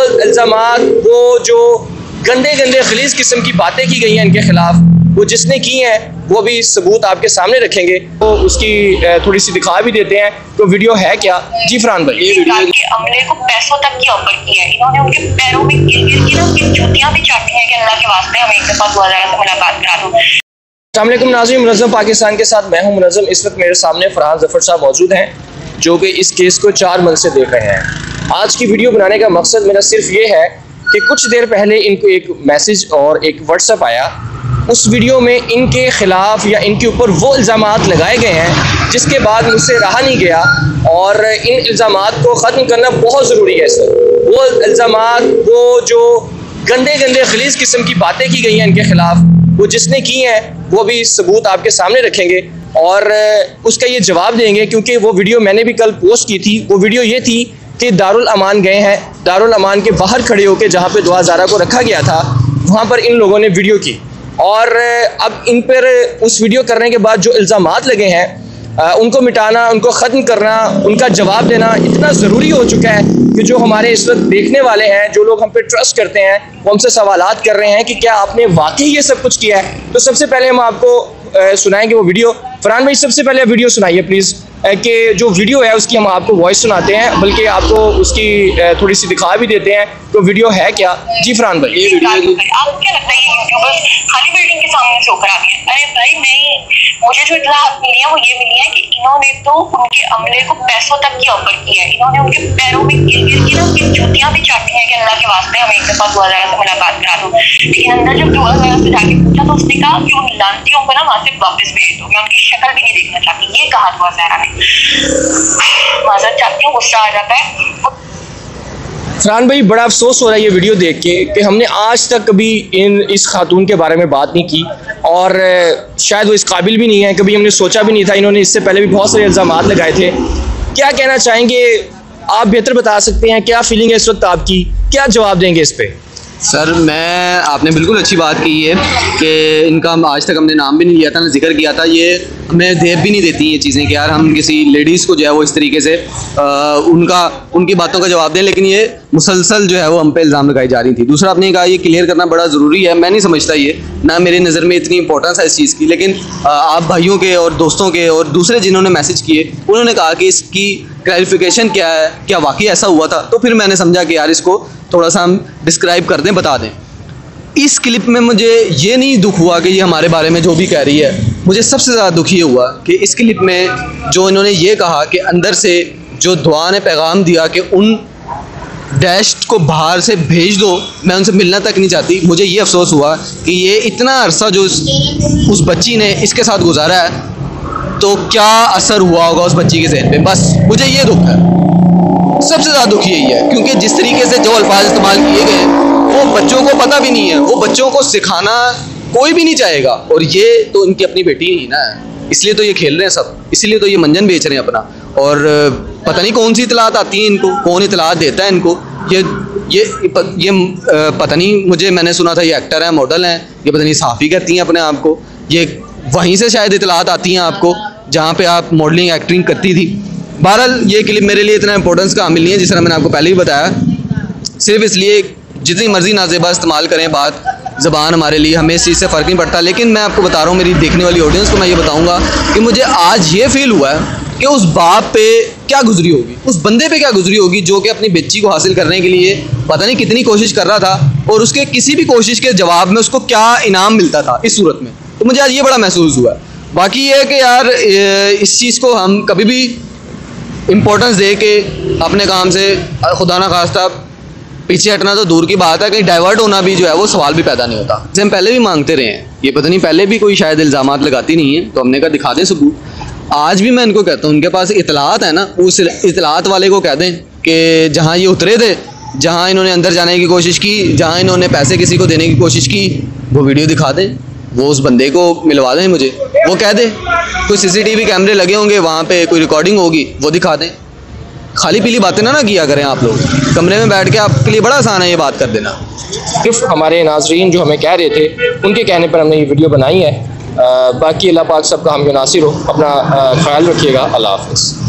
इल्ज़ामात, वो जो गंदे गंदे खलीज किस्म की बातें की गई हैं इनके खिलाफ, वो जिसने की हैं वो भी सबूत आपके सामने रखेंगे। तो उसकी थोड़ी सी दिखा भी देते हैं तो वीडियो है क्या। जी फरहान भाई, ये वीडियो के अमले को पैसों तक की ऑफर किया है। इन्होंने उनके पैरों में गिर गिर के ना उनकी जूतियां भी चाटी हैं कि अल्लाह के वास्ते हमें एक दफा 2000 से मुलाकात करा दो। अस्सलाम वालेकुम नाज़रीन, मुनज़्ज़म पाकिस्तान के साथ मैं हूं मुनज़्ज़म। इस वक्त मेरे सामने फरहान ज़फ़र साहब मौजूद हैं जो कि इस केस को 4 मन से देख रहे हैं। आज की वीडियो बनाने का मकसद मेरा सिर्फ ये है कि कुछ देर पहले इनको एक मैसेज और एक व्हाट्सएप आया, उस वीडियो में इनके ख़िलाफ़ या इनके ऊपर वो इल्ज़ामात लगाए गए हैं जिसके बाद मुझसे रहा नहीं गया और इन इल्ज़ामात को ख़त्म करना बहुत ज़रूरी है। सर, वो इल्ज़ामात, वो जो गंदे गंदे खलीज किस्म की बातें की गई हैं इनके ख़िलाफ़, वो जिसने की हैं वो भी सबूत आपके सामने रखेंगे और उसका ये जवाब देंगे। क्योंकि वो वीडियो मैंने भी कल पोस्ट की थी। वो वीडियो ये थी कि दारुल अमान गए हैं, दारुल अमान के बाहर खड़े होकर जहाँ पे दुआ ज़ारा को रखा गया था वहाँ पर इन लोगों ने वीडियो की और अब इन पर उस वीडियो करने के बाद जो इल्ज़ामात लगे हैं उनको मिटाना, उनको ख़त्म करना, उनका जवाब देना इतना ज़रूरी हो चुका है कि जो हमारे इस वक्त देखने वाले हैं, जो लोग हम पे ट्रस्ट करते हैं, वो हमसे सवालात कर रहे हैं कि क्या आपने वाकई ये सब कुछ किया है। तो सबसे पहले हम आपको सुनाएंगे वो वीडियो। फरहान भाई, सबसे पहले वीडियो सुनाइए प्लीज़, कि जो वीडियो है उसकी हम आपको वॉइस सुनाते हैं, बल्कि आपको उसकी थोड़ी सी दिखा भी देते हैं। तो वीडियो है क्या। जी फरहान भाई, ये वीडियो आपको क्या लगता है ये यूट्यूबर्स खाली बिल्डिंग के सामने से होकर आ गए? अरे भाई नहीं, मुझे जो इत्तलात मिली है वो ये मिली है कि इन्होंने तो उनके अमले को पैसों तक की ऑफर किया है। इन्होंने उनके पैरों में गिर गिर के ना उनकी जूतियां भी चाटी हैं कि अल्लाह के वास्ते हमें एक दफा 2000 से मुलाकात करा दो। लेकिन अंदर जब 2000 से जाके पूछा तो उसने कहा कि उन लानतियों को ना वहां से वापस भेज दो, मैं उनकी शक्ल भी नहीं देखना चाहती। ये कहा 2000 ने। माजरत चाहती हूँ, गुस्सा आ जाता है। फरहान भाई, बड़ा अफसोस हो रहा है ये वीडियो देख के कि हमने आज तक कभी इस खातून के बारे में बात नहीं की और शायद वो इस काबिल भी नहीं है, कभी हमने सोचा भी नहीं था। इन्होंने इससे पहले भी बहुत सारे इल्ज़ामात लगाए थे। क्या कहना चाहेंगे आप, बेहतर बता सकते हैं, क्या फीलिंग है इस वक्त आपकी, क्या जवाब देंगे इस पर? सर, आपने बिल्कुल अच्छी बात की है कि इनका आज तक हमने नाम भी नहीं लिया था, ना जिक्र किया था। ये हमें देव भी नहीं देती ये चीज़ें कि यार हम किसी लेडीज़ को जो है वो इस तरीके से उनकी बातों का जवाब दें, लेकिन ये मुसलसल जो है वो हम पे इल्ज़ाम लगाई जा रही थी। दूसरा, आपने कहा ये क्लियर करना बड़ा ज़रूरी है। मैं नहीं समझता, ये ना मेरी नज़र में इतनी इंपॉर्टेंस है इस चीज़ की, लेकिन आप भाइयों के और दोस्तों के और दूसरे जिन्होंने मैसेज किए उन्होंने कहा कि इसकी क्लैरिफिकेशन क्या है, क्या वाकई ऐसा हुआ था। तो फिर मैंने समझा कि यार इसको थोड़ा सा हम डिस्क्राइब कर दें, बता दें। इस क्लिप में मुझे ये नहीं दुख हुआ कि ये हमारे बारे में जो भी कह रही है, मुझे सबसे ज़्यादा दुख ये हुआ कि इस क्लिप में जो इन्होंने ये कहा कि अंदर से जो दुआ ने पैगाम दिया कि उन डैश को बाहर से भेज दो, मैं उनसे मिलना तक नहीं चाहती। मुझे ये अफसोस हुआ कि ये इतना अरसा जो उस बच्ची ने इसके साथ गुजारा है, तो क्या असर हुआ होगा उस बच्ची के ज़हन पे। बस मुझे ये दुख है, सबसे ज़्यादा दुख यही है, क्योंकि जिस तरीके से जो अल्फाज इस्तेमाल किए गए वो बच्चों को पता भी नहीं है, वो बच्चों को सिखाना कोई भी नहीं चाहेगा। और ये तो इनकी अपनी बेटी ही ना, इसलिए तो ये खेल रहे हैं सब, इसलिए तो ये मंजन बेच रहे हैं अपना। और पता नहीं कौन सी इतलात आती है इनको, कौन इतलात देता है इनको। ये पता नहीं, मुझे मैंने सुना था ये एक्टर हैं, मॉडल हैं, ये पता नहीं साफ़ी करती हैं अपने आप को। ये वहीं से शायद इतलात आती हैं आपको जहाँ पे आप मॉडलिंग एक्टिंग करती थी। बहरहाल ये क्लिप मेरे लिए इतना इंपॉर्टेंस का हामिल नहीं है, जिस तरह मैंने आपको पहले ही बताया। सिर्फ इसलिए जितनी मर्जी नाजेबा इस्तेमाल करें बात, ज़बान हमारे लिए, हमें इस चीज़ से फ़र्क नहीं पड़ता। लेकिन मैं आपको बता रहा हूँ, मेरी देखने वाली ऑडियंस को मैं ये बताऊँगा कि मुझे आज ये फील हुआ है कि उस बाप पे क्या गुजरी होगी, उस बंदे पे क्या गुजरी होगी जो कि अपनी बच्ची को हासिल करने के लिए पता नहीं कितनी कोशिश कर रहा था और उसके किसी भी कोशिश के जवाब में उसको क्या इनाम मिलता था इस सूरत में। तो मुझे आज ये बड़ा महसूस हुआ है। बाकी ये है कि यार इस चीज़ को हम कभी भी इम्पोर्टेंस दे के अपने काम से खुदा ना खास्ता पीछे हटना तो दूर की बात है, कहीं डाइवर्ट होना भी जो है वो सवाल भी पैदा नहीं होता। जैसे हम पहले भी मांगते रहे हैं, ये पता नहीं पहले भी कोई शायद इल्ज़ामात लगाती नहीं है, तो हमने कहा दिखा दें सबूत। आज भी मैं इनको कहता हूँ, उनके पास इतलात है ना, उस इतलात वाले को कह दें कि जहाँ ये उतरे थे, जहाँ इन्होंने अंदर जाने की कोशिश की, जहाँ इन्होंने पैसे किसी को देने की कोशिश की, वो वीडियो दिखा दें, वो उस बंदे को मिलवा दें मुझे, वो कह दे। कोई CCTV कैमरे लगे होंगे वहाँ पे, कोई रिकॉर्डिंग होगी, वो दिखा दें। खाली पीली बातें ना किया करें आप लोग। कमरे में बैठ के आपके लिए बड़ा आसान है ये बात कर देना। सिर्फ हमारे नाजरीन जो हमें कह रहे थे उनके कहने पर हमने ये वीडियो बनाई है। बाकी अल्लाह पाक सबका हम नासिर हो। अपना ख्याल रखिएगा। अल्लाह हाफ़िज़।